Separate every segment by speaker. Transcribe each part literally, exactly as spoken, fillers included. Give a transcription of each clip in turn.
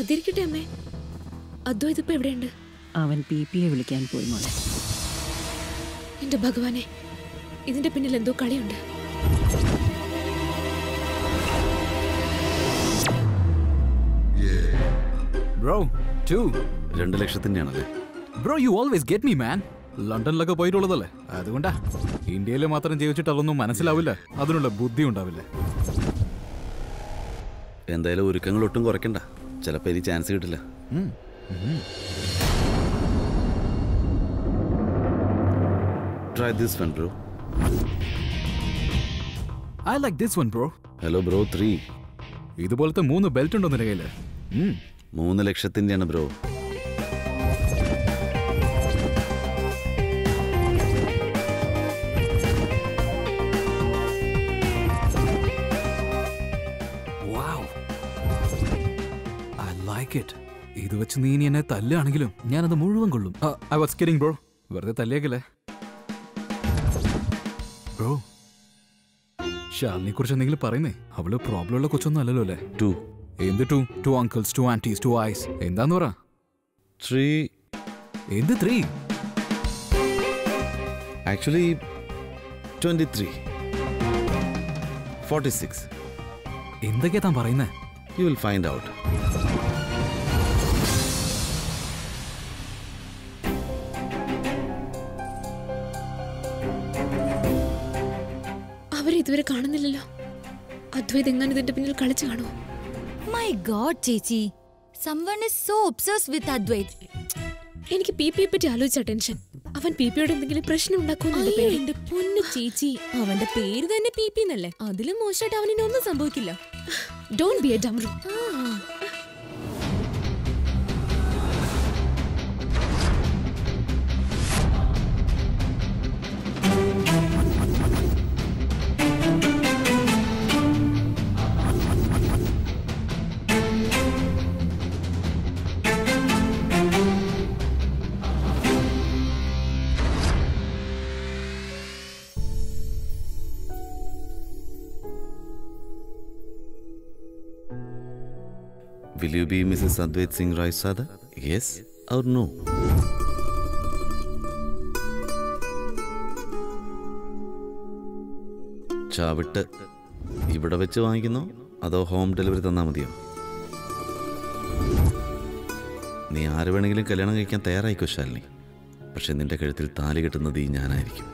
Speaker 1: അതിരിക്കട്ടെ അമ്മേ, അദ്വൈത് ഇപ്പൊ എവിടെയുണ്ട്?
Speaker 2: അവൻ പി പിയെ വിളിക്കാൻ പോയി മോളെ.
Speaker 1: എന്റെ ഭഗവാനെ, ഇതിന്റെ പിന്നിൽ എന്തോ കളിയുണ്ട്.
Speaker 3: ബ്രോ ടു
Speaker 4: രണ്ട് ലക്ഷത്തിൻ്റെയാണല്ലേ?
Speaker 3: Bro you always get me man. ലണ്ടനിലൊക്കെ പോയിട്ടുള്ളതല്ലേ, അതുകൊണ്ടാ. ഇന്ത്യയിൽ മാത്രം ജീവിച്ചിട്ട് അതൊന്നും മനസ്സിലാവില്ല, അതിനുള്ള ബുദ്ധി ഉണ്ടാവില്ല.
Speaker 4: എന്തായാലും ഒരുക്കങ്ങൾ ഒട്ടും കുറയ്ക്കണ്ട, ചിലപ്പോൾ എനിക്ക് ചാൻസ് കിട്ടില്ല. Try this one, bro.
Speaker 3: I like this one, bro.
Speaker 4: Hello, bro. Three.
Speaker 3: ഇതുപോലത്തെ മൂന്ന് ബെൽറ്റ് ഉണ്ടോ നിന്റെ കയ്യില്?
Speaker 4: മൂന്ന് ലക്ഷത്തിൻ്റെയാണ് ബ്രോ.
Speaker 3: ഇത് വെച്ച് നീ ഇനി എന്നെ തല്ലാണെങ്കിലും ഞാനത് മുഴുവൻ കൊള്ളും. ഐ വാസ് കിഡിങ് ബ്രോ, വെറുതെ തല്ലിയേക്കല്ലേ ബ്രോ. ഷാലിനെ കുറിച്ച് എന്തെങ്കിലും പറയുന്നേ? അവള് പ്രോബ്ലം ഉള്ള കൊച്ചൊന്നും അല്ലല്ലോ അല്ലേ?
Speaker 4: ടു.
Speaker 3: എന്ത് two? Two uncles, two aunties, two eyes, എന്താന്ന് പറ?
Speaker 4: ത്രീ.
Speaker 3: എന്ത് three?
Speaker 4: Actually twenty three forty six.
Speaker 3: എന്തൊക്കെയാ താൻ പറയുന്നേ?
Speaker 4: You will find out.
Speaker 1: ഇതുവരെ കാണുന്നില്ലല്ലോ. അദ്വൈത് എങ്ങനെ ഇതിന്റെ പിന്നിൽ കളിച്ചു കാണുമോ?
Speaker 5: മൈ ഗോഡ് ചേച്ചി, someone is so obsessed with Advait.
Speaker 1: എനിക്ക് പി പിയെ പറ്റി ആലോചിച്ച ടെൻഷൻ. അവൻ പി പിയോട് എന്തെങ്കിലും പ്രശ്നം ഉണ്ടാക്കുമെന്നുണ്ട് പേടി.
Speaker 6: എന്റെ പൊന്നു ചേച്ചി, അവന്റെ പേര് തന്നെ പി പി എന്നല്ലേ, അതിലും മോശമായിട്ട് അവനെ ഒന്നും സംഭവിക്കില്ല.
Speaker 1: ഡോണ്ട് ബി എ ഡംറു.
Speaker 4: Will you be Missus Advait Singh Roy's father? Yes or no? ചാവിട്ട് ഇവിടെ വെച്ച് വാങ്ങിക്കുന്നോ അതോ ഹോം ഡെലിവറി തന്നാൽ മതിയോ? നീ ആര് വേണമെങ്കിലും കല്യാണം കഴിക്കാൻ തയ്യാറായിക്കോ ശാലിനി, പക്ഷെ നിന്റെ കഴുത്തിൽ താലി കെട്ടുന്നത് ഈ ഞാനായിരിക്കും.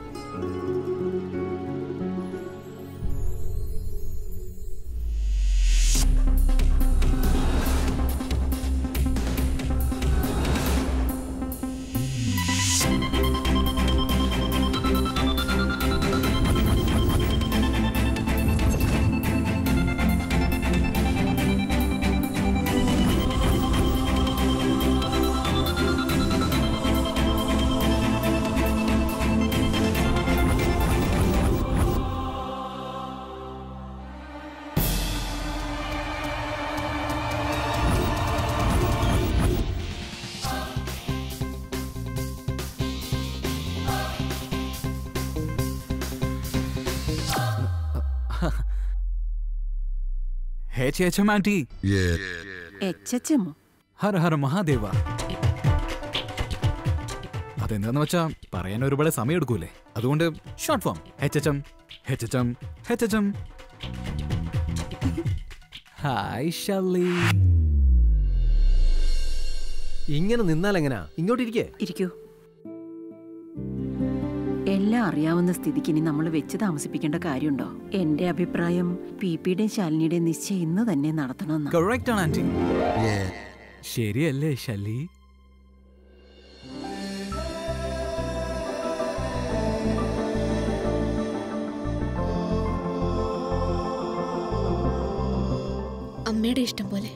Speaker 3: H H M auntie.
Speaker 2: Yeah. H H M.
Speaker 3: Hara Hara Mahadeva. അതെന്താന്ന് വെച്ചാ പറയാൻ ഒരുപാട് സമയം എടുക്കൂലേ, അതുകൊണ്ട് short form H H M. H H M H H M. Hi Shali.
Speaker 7: ഇങ്ങനെ നിന്നാൽ എങ്ങനാ? ഇങ്ങോട്ട് ഇരിക്കേ.
Speaker 2: ഇരിക്കൂ. എല്ലാം അറിയാവുന്ന സ്ഥിതിക്ക് ഇനി നമ്മൾ വെച്ച് താമസിപ്പിക്കേണ്ട കാര്യമുണ്ടോ? എന്റെ അഭിപ്രായം പി പിയുടെയും ശാലിനിയുടെയും നിശ്ചയം ഇന്ന് തന്നെ നടത്തണമെന്ന്.
Speaker 3: കറക്റ്റ് ആണ് ആന്റി. ശരിയല്ലേ ശാലി?
Speaker 1: അമ്മയുടെ ഇഷ്ടം പോലെ.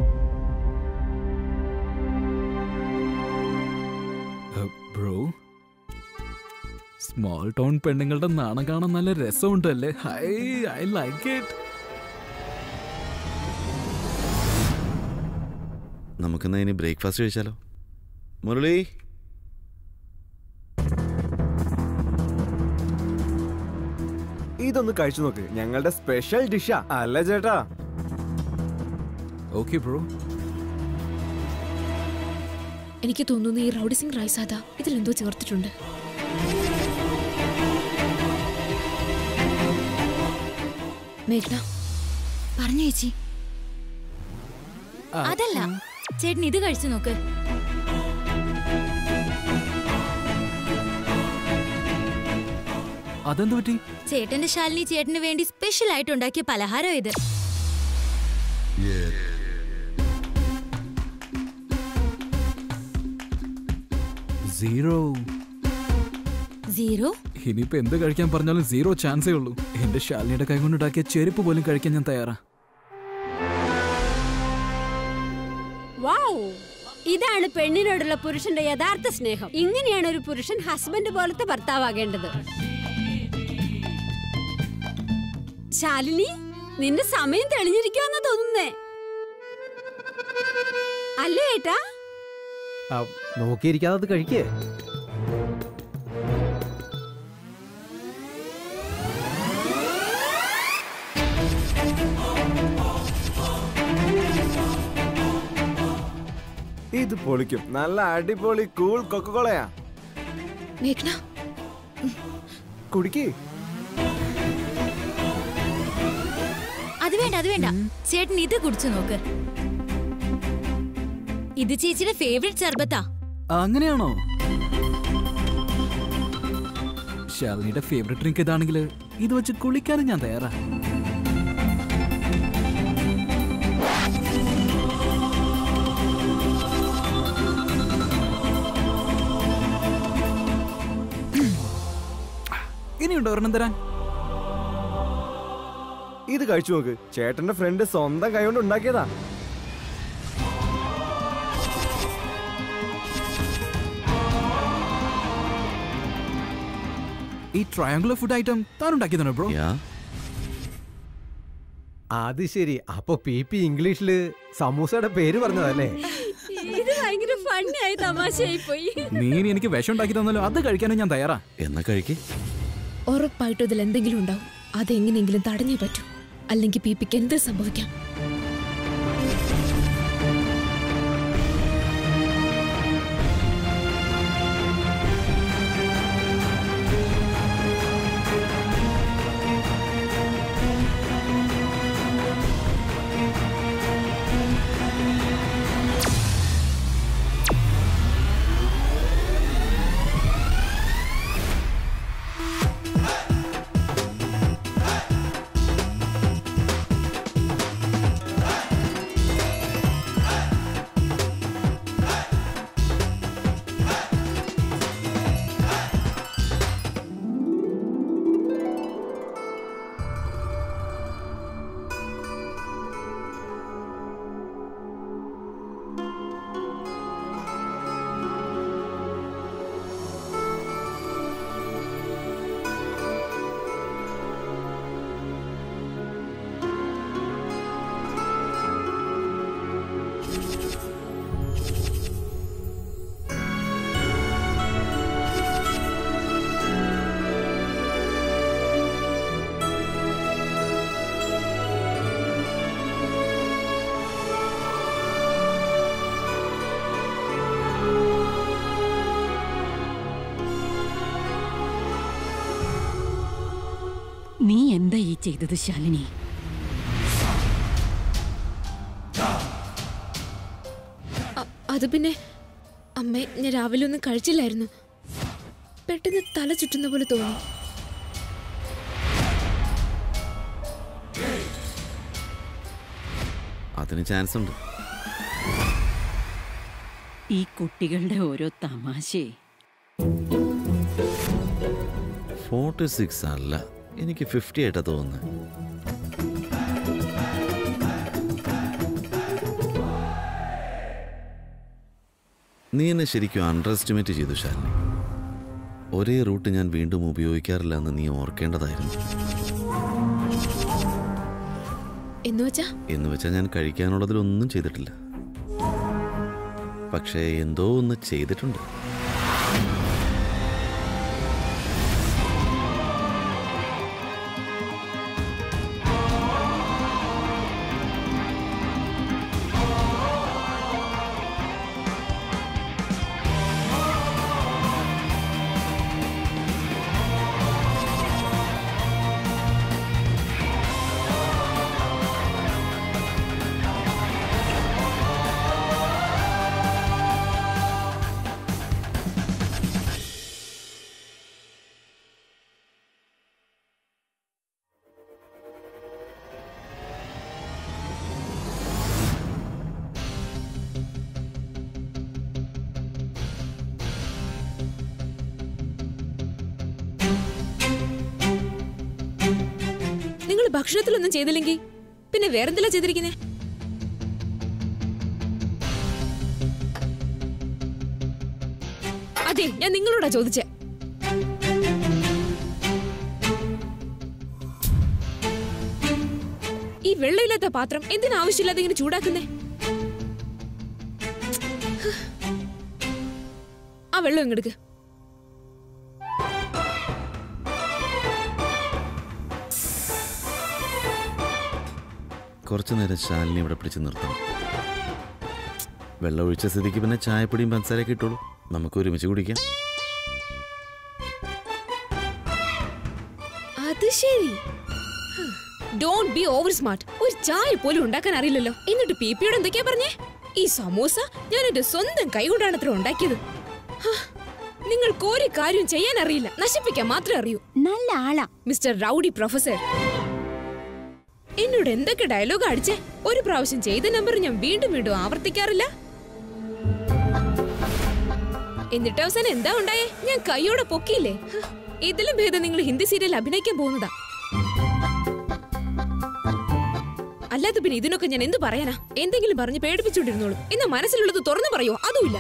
Speaker 3: ബ്രോ, സ്മോൾ ടൗൺ പെണ്ണുങ്ങളുടെ നാണം കാണാൻ നല്ല രസമുണ്ടല്ലേ? Hi, I like it.
Speaker 4: നമുക്കിന്ന് ഇനി ബ്രേക്ക്ഫാസ്റ്റ് കഴിച്ചാലോ? മുരളി,
Speaker 7: ഇതൊന്ന് കഴിച്ചു നോക്ക്, ഞങ്ങളുടെ സ്പെഷ്യൽ ഡിഷാ. അല്ല ചേട്ടാ?
Speaker 3: Okay bro.
Speaker 1: എനിക്ക് തോന്നുന്നു ഈ റൗഡി സിംഗ് റായ്സാദ ഇതിലെന്തോ ചേർത്തിട്ടുണ്ട്. മേഘ്ന
Speaker 5: പറഞ്ഞു ചേച്ചി. അതല്ല, ചേട്ടൻ ഇത് കഴിച്ചു നോക്ക്.
Speaker 3: അതെന്ത് പറ്റി?
Speaker 5: ചേട്ടന്റെ ശാലിനി ചേട്ടന് വേണ്ടി സ്പെഷ്യൽ ആയിട്ട് ഉണ്ടാക്കിയ പലഹാരം ഇത്.
Speaker 3: സീറോ.
Speaker 5: സീറോ?
Speaker 3: ഇനിയിപ്പോ എന്ത് കഴിക്കാൻ പറഞ്ഞാലും സീറോ ചാൻസേ ഉള്ളൂ. എന്റെ ശാലിനിയുടെ കൈ കൊണ്ടുണ്ടാക്കിയ ചെരുപ്പ് പോലും കഴിക്കാൻ ഞാൻ തയ്യാറാ.
Speaker 8: വാവ്, ഇതാണ് പെണ്ണിനോടുള്ള പുരുഷന്റെ യഥാർത്ഥ സ്നേഹം. ഇങ്ങനെയാണ് ഒരു പുരുഷൻ ഹസ്ബൻഡ് പോലത്തെ ഭർത്താവാകേണ്ടത്. ശാലിനി, നിന്റെ സമയം തെളിഞ്ഞിരിക്കുവാന്നാ തോന്നുന്നേ, അല്ലേ ഏട്ടാ?
Speaker 7: നോക്കിയിരിക്കാതെ കഴിക്കേ. ഇത് പൊളിക്കും. നല്ല അടിപൊളി കൂൾ കൊക്കക്കോളയാ.
Speaker 1: മേഘ്ന
Speaker 7: കുടിക്കേ.
Speaker 5: അത് വേണ്ട, അത് വേണ്ട. ചേട്ടൻ ഇത് കുടിച്ചു നോക്ക്. ഇത് ചേച്ചിയുടെ ഫേവറേറ്റ് സർബത്താ.
Speaker 3: അങ്ങനെയാണോ? ശാലിനിയുടെ ഫേവറേറ്റ് ഡ്രിങ്ക് ഇതാണെങ്കിൽ ഇത് വെച്ച് കുളിക്കാനും ഞാൻ തയ്യാറാ. ഇനിയുണ്ടോ ഒരെണ്ണം തരാൻ?
Speaker 7: ഇത് കഴിച്ചു നോക്ക്. ചേട്ടന്റെ ഫ്രണ്ട് സ്വന്തം കൈ കൊണ്ട് ഉണ്ടാക്കിയതാ.
Speaker 3: ഈ ട്രയാങ്കുലർ ഫുഡ് ഐറ്റം താൻ ഉണ്ടാക്കിയതാണോ ബ്രോ?
Speaker 7: അത് ശരി. അപ്പൊ പി പി ഇംഗ്ലീഷില് സമൂസയുടെ പേര് പറഞ്ഞതല്ലേ?
Speaker 8: ഇത് ഭയങ്കര ഫണ്ണിയായി തമാശയായി പോയി.
Speaker 3: നീ എനിക്ക് വിഷം ഉണ്ടാക്കി തന്നാലോ അത് കഴിക്കാനും ഞാൻ തയ്യാറാ.
Speaker 4: എന്നാ കഴിക്കേ.
Speaker 1: ഉറപ്പായിട്ടും ഇതിൽ എന്തെങ്കിലും ഉണ്ടാവും. അതെങ്ങനെയെങ്കിലും തടഞ്ഞേ പറ്റൂ, അല്ലെങ്കിൽ പി പിക്ക് എന്ത് സംഭവിക്കാം.
Speaker 2: നീ എന്താ ഈ ചെയ്തത് ശാലിനി?
Speaker 1: അത് പിന്നെ അമ്മേ, ഞാൻ രാവിലെ ഒന്നും കഴിച്ചില്ലായിരുന്നു. പെട്ടെന്ന് തല ചുറ്റുന്ന പോലെ തോന്നി.
Speaker 4: അതിന് ചാൻസ് ഉണ്ട്.
Speaker 2: ഈ കുട്ടികളുടെ ഓരോ തമാശേ.
Speaker 4: ഫോർട്ടി സിക്സ് അല്ല, എനിക്ക് ഫിഫ്റ്റി ആയിട്ടാ തോന്നുന്നത്. നീ എന്നെ ശരിക്കും അണ്ടർ എസ്റ്റിമേറ്റ് ചെയ്തു ശാലിനി. ഒരേ റൂട്ട് ഞാൻ വീണ്ടും ഉപയോഗിക്കാറില്ല എന്ന് നീ ഓർക്കേണ്ടതായിരുന്നു. എന്ന് വെച്ചാ ഞാൻ കഴിക്കാനുള്ളതിലൊന്നും ചെയ്തിട്ടില്ല, പക്ഷേ എന്തോ ഒന്ന് ചെയ്തിട്ടുണ്ട്.
Speaker 1: നിങ്ങൾ ഭക്ഷണത്തിലൊന്നും ചെയ്തില്ലെങ്കിൽ പിന്നെ വേറെന്തെല്ലാം ചെയ്തിരിക്കുന്നേ? അതെ, ഞാൻ നിങ്ങളോടാ ചോദിച്ചേ. ഈ വെള്ളമില്ലാത്ത പാത്രം എന്തിനാവശ്യമില്ലാതെ ഇങ്ങനെ ചൂടാക്കുന്നേ? ആ വെള്ളം ഇങ്ങെടുക്ക്.
Speaker 4: കുറച്ചു നേരം ശാലിനി ഇവിടെ പിടിച്ച് നിർത്തണം. വെള്ളം ഒഴിച്ച സ്ഥിതിക്ക് പിന്നെ ചായപ്പൊടിയും പഞ്ചസാരയൊക്കെ ഇട്ടോളൂ. നമുക്ക് ഒരുമിച്ച് കുടിക്കാം.
Speaker 1: അത് ശരി. Don't be over smart. ഒരു ചായ പോലും ഉണ്ടാക്കാൻ അറിയില്ലല്ലോ. എന്നിട്ട് പി പിയോട് എന്തൊക്കെയാ പറഞ്ഞേ? ഈ സമൂസ ഞാൻ എന്റെ സ്വന്തം കൈകൊണ്ടാണ് അത്ര ഉണ്ടാക്കിയത്. നിങ്ങൾക്ക് ഒരു കാര്യം ചെയ്യാൻ അറിയില്ല, നശിപ്പിക്കാൻ മാത്രമേ അറിയൂ.
Speaker 8: നല്ല ആളാ
Speaker 1: മിസ്റ്റർ റൗഡി പ്രൊഫസർ. എന്നോട് എന്തൊക്കെ ഡയലോഗ് അടിച്ചേ? ഒരു പ്രാവശ്യം ചെയ്ത നമ്പർ ഞാൻ വീണ്ടും വീണ്ടും ആവർത്തിക്കാറില്ല. എന്നിട്ട് അവസാനം എന്താ ഉണ്ടായേ? ഞാൻ കൈയോടെ പൊക്കിയില്ലേ? ഇതിലും ഭേദം നിങ്ങൾ ഹിന്ദി സീരിയൽ അഭിനയിക്കാൻ പോകുന്നതാ. അല്ലാതെ പിന്നെ ഇതിനൊക്കെ ഞാൻ എന്ത് പറയാനാ? എന്തെങ്കിലും പറഞ്ഞ് പേടിപ്പിച്ചോണ്ടിരുന്നോളൂ. എന്നാ മനസ്സിലുള്ളത് തുറന്നു പറയോ? അതുമില്ല.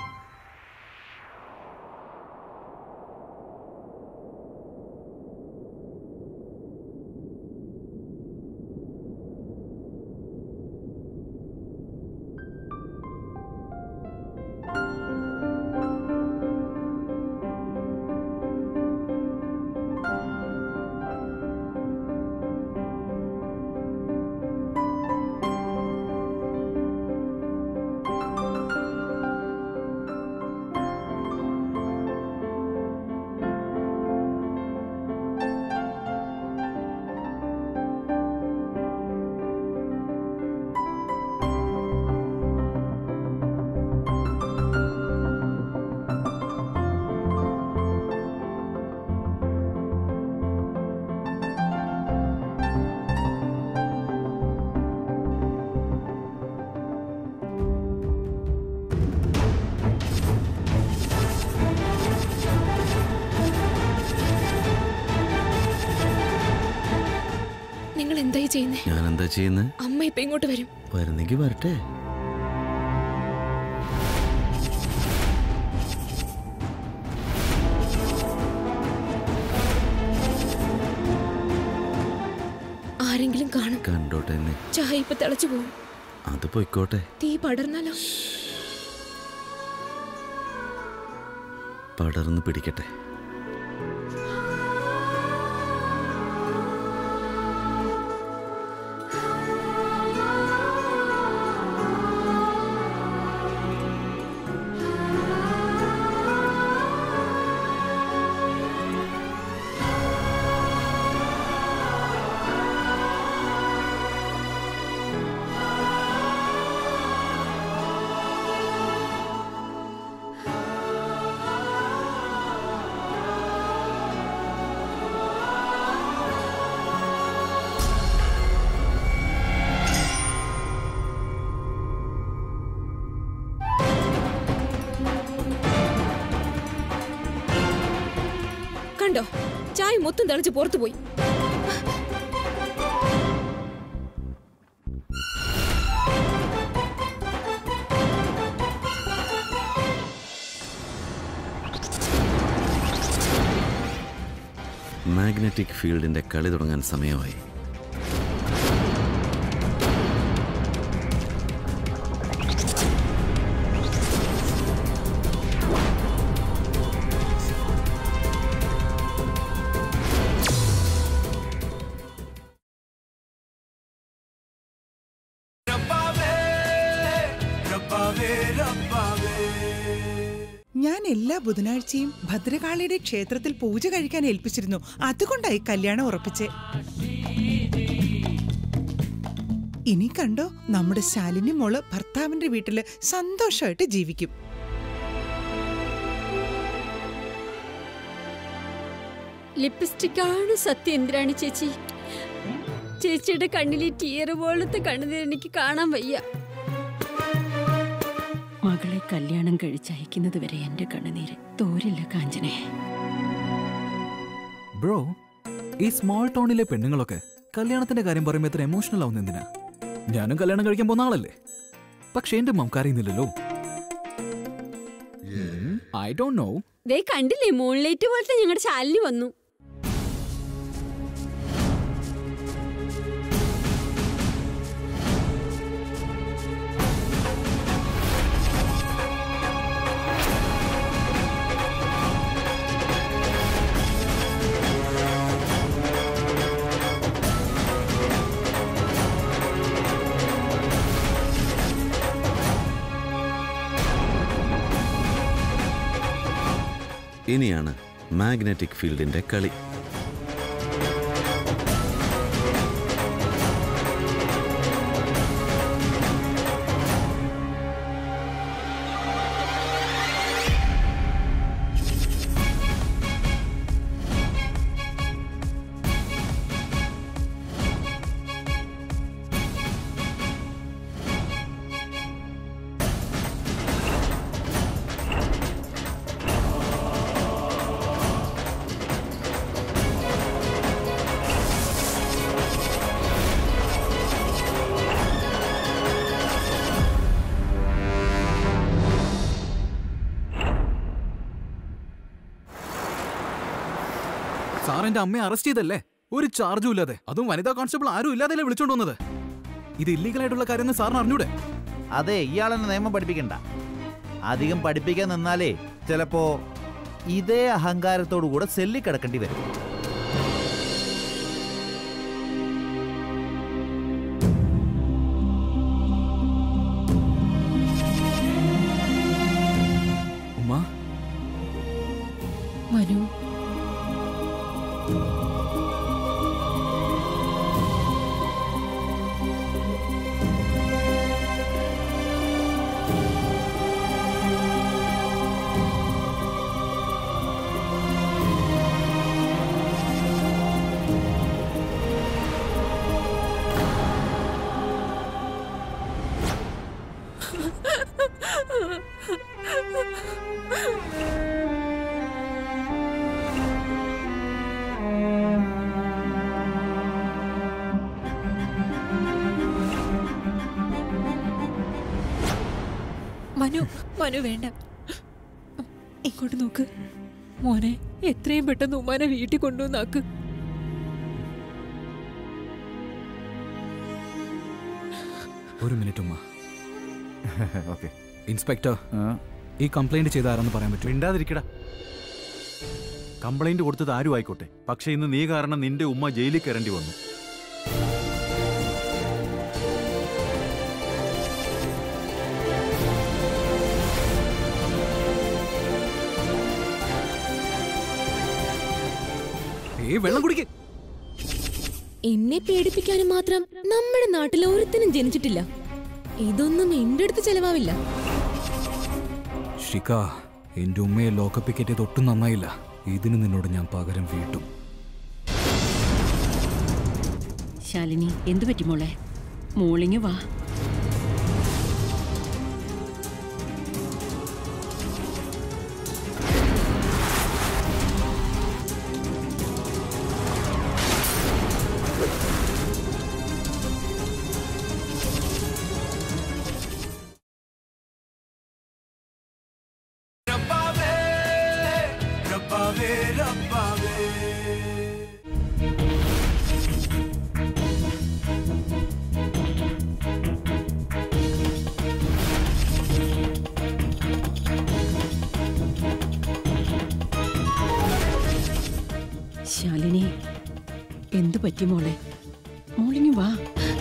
Speaker 4: ഞാൻ എന്താ ചെയ്യുന്നത്?
Speaker 1: അമ്മ ഇപ്പൊ ഇങ്ങോട്ട് വരും.
Speaker 4: വരുന്നെങ്കിൽ വരട്ടെ.
Speaker 1: ആരെങ്കിലും കാണും.
Speaker 4: കണ്ടോട്ടെ.
Speaker 1: ചായ ഇപ്പൊ തിളച്ചു പോകും.
Speaker 4: അത് പോയിക്കോട്ടെ.
Speaker 1: തീ പടർന്നാലോ?
Speaker 4: പടർന്ന് പിടിക്കട്ടെ.
Speaker 1: കണ്ടോ, ചായ മൊത്തം തിളച്ച് പുറത്തു പോയി.
Speaker 4: മാഗ്നറ്റിക് ഫീൽഡിന്റെ കളി തുടങ്ങാൻ സമയമായി.
Speaker 9: ഞാൻ എല്ലാ ബുധനാഴ്ചയും ഭദ്രകാളിയുടെ ക്ഷേത്രത്തിൽ പൂജ കഴിക്കാൻ ഏൽപ്പിച്ചിരുന്നു. അതുകൊണ്ടായി കല്യാണം ഉറപ്പിച്ചേ. ഇനി കണ്ടോ, നമ്മുടെ ശാലിനി മോള് ഭർത്താവിന്റെ വീട്ടില് സന്തോഷമായിട്ട് ജീവിക്കും.
Speaker 8: ലിപ്സ്റ്റിക് ആണ് സത്യം ഇന്ദ്രാണി ചേച്ചി. ചേച്ചിയുടെ കണ്ണിലെ ടീയർ പോലത്തെ കണ്ണുനീർ എനിക്ക് കാണാൻ വയ്യ.
Speaker 2: മകളെ കല്യാണം കഴിച്ചയക്കുന്നത് വരെ എന്റെ കണ്ണുനീര് തോരില്ല കാഞ്ചനെ.
Speaker 3: ബ്രോ, ഈ സ്മോൾ ടൗണിലെ പെണ്ണുങ്ങളൊക്കെ കല്യാണത്തിന്റെ കാര്യം പറയുമ്പോൾ എത്ര എമോഷണൽ ആവുന്ന എന്തിനാ? ഞാനും കല്യാണം കഴിക്കാൻ പോകുന്ന ആളല്ലേ. പക്ഷെ എന്റെ മം കരയുന്നില്ലല്ലോ. I don't know.
Speaker 8: ദേ കണ്ടില്ലേ, മൂൺലൈറ്റ് പോലത്തെ ഞങ്ങളുടെ ശാലിനി വന്നു.
Speaker 4: ഇനിയാണ് മാഗ്നറ്റിക് ഫീൽഡിന്റെ കളി.
Speaker 3: സാർ എന്റെ അമ്മയെ അറസ്റ്റ് ചെയ്തല്ലേ? ഒരു ചാർജും ഇല്ലാതെ, അതും വനിതാ കോൺസ്റ്റബിൾ ആരും ഇല്ലാതെ വിളിച്ചോണ്ട് വന്നത്. ഇത് ഇല്ലീഗൽ ആയിട്ടുള്ള കാര്യം സാറിന് അറിഞ്ഞൂടെ?
Speaker 10: അതെ, ഇയാളെന്നെ നിയമം പഠിപ്പിക്കണ്ട. അധികം പഠിപ്പിക്കാൻ നിന്നാലേ ചിലപ്പോ ഇതേ അഹങ്കാരത്തോടു കൂടെ സെല്ലി കിടക്കേണ്ടി വരും.
Speaker 3: ഉമ്മ,
Speaker 2: മനു,
Speaker 6: മനു മനു വേണ്ട, ഇങ്ങോട്ട് നോക്ക് മോനെ. എത്രയും പെട്ടെന്ന് ഉമ്മാനെ വീട്ടിൽ കൊണ്ടുവന്നാക്ക്.
Speaker 3: ഒരു മിനിറ്റ് ഉമ്മ.
Speaker 10: ഓക്കെ
Speaker 3: ഇൻസ്പെക്ടർ, ഈ കംപ്ലൈന്റ് ചെയ്ത ആരെന്ന് പറയാൻ പറ്റും?
Speaker 11: മിണ്ടാതിരിക്കടാ. കംപ്ലൈന്റ് കൊടുത്തത് ആരും ആയിക്കോട്ടെ, പക്ഷെ ഇന്ന് നീ കാരണം നിന്റെ ഉമ്മ ജയിലിൽ കയറേണ്ടി വന്നു.
Speaker 3: വെള്ളം കുടിക്ക്.
Speaker 6: എന്നെ പേടിപ്പിക്കാനും മാത്രം നമ്മുടെ നാട്ടിൽ ഒരുത്തനും ജനിച്ചിട്ടില്ല. ഇതൊന്നും എന്റെ അടുത്ത് ചെലവാവില്ല.
Speaker 3: ഷിക, എന്റെ ഉമ്മയെ ലോക്കപ്പ് കയറ്റിയത് ഒട്ടും നന്നായില്ല. ഇതിന് നിന്നോട് ഞാൻ പകരം വീട്ടും.
Speaker 2: ശാലിനി, എന്തു പറ്റി മോളെ? മോളിങ് വാ. ശാലിനി, എന്തു പറ്റി മോളെ? മോളിങ് വാ.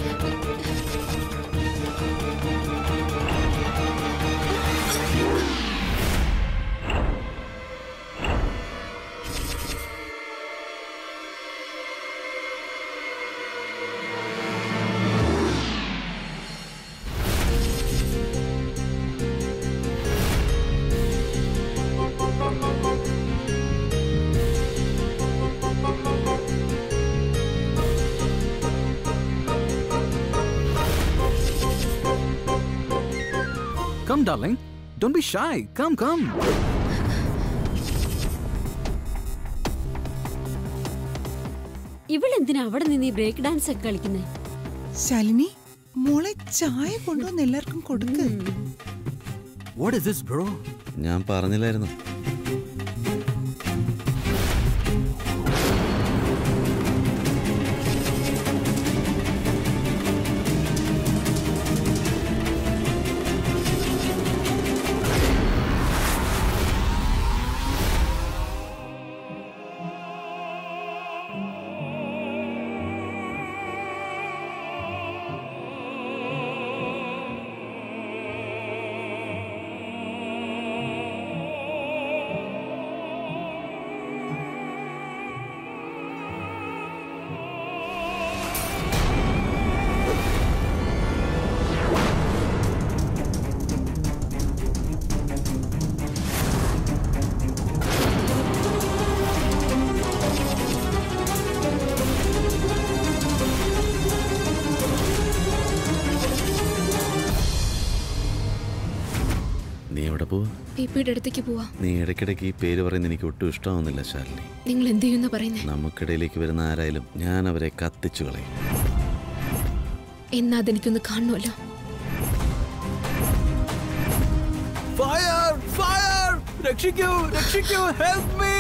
Speaker 3: Come, darling. Don't be shy. Come, come.
Speaker 8: ഇവളെന്തിനാ അവിടെ നിന്ന് ഈ ബ്രേക്ക് ഡാൻസ് ഒക്കെ കളിക്കുന്നേ?
Speaker 9: ശാലിനി മോളെ ചായ കൊണ്ടുവന്ന് എല്ലാവർക്കും കൊടുക്ക്.
Speaker 11: What is this, bro?
Speaker 4: ഞാൻ പറഞ്ഞില്ലായിരുന്നു.
Speaker 1: പിപിയുടെ അടുത്തേക്ക് പോവാ.
Speaker 4: നീ ഇടയ്ക്കിടയ്ക്ക് ഈ പേര് പറയുന്നത് എനിക്ക് ഒട്ടും ഇഷ്ടമാവുന്നില്ല ശാലിനി.
Speaker 1: നിങ്ങൾ എന്ത് ചെയ്യുന്ന പറയുന്നേ?
Speaker 4: നമുക്കിടയിലേക്ക് വരുന്ന ആരായാലും ഞാൻ അവരെ കത്തിച്ചു കളയും.
Speaker 1: എന്നാ അതെനിക്കൊന്ന് കാണണമല്ലോ.
Speaker 3: ഫയർ ഫയർ രക്ഷിക്കൂ രക്ഷിക്കൂ ഹെൽപ് മീ.